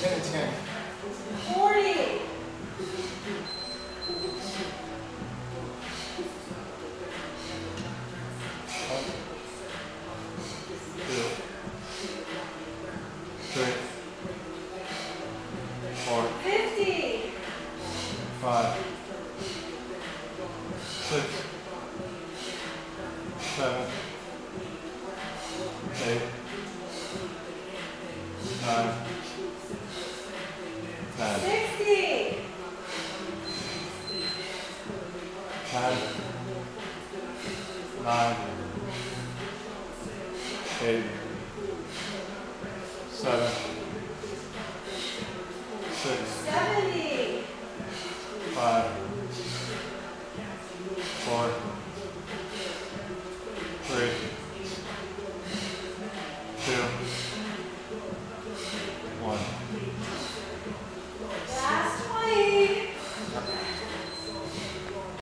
10 and 10. 40. 50. 5, 6, 7, 8, 9, 10. 60. 10, 9, 8, 7, 6, 70. 5, 4,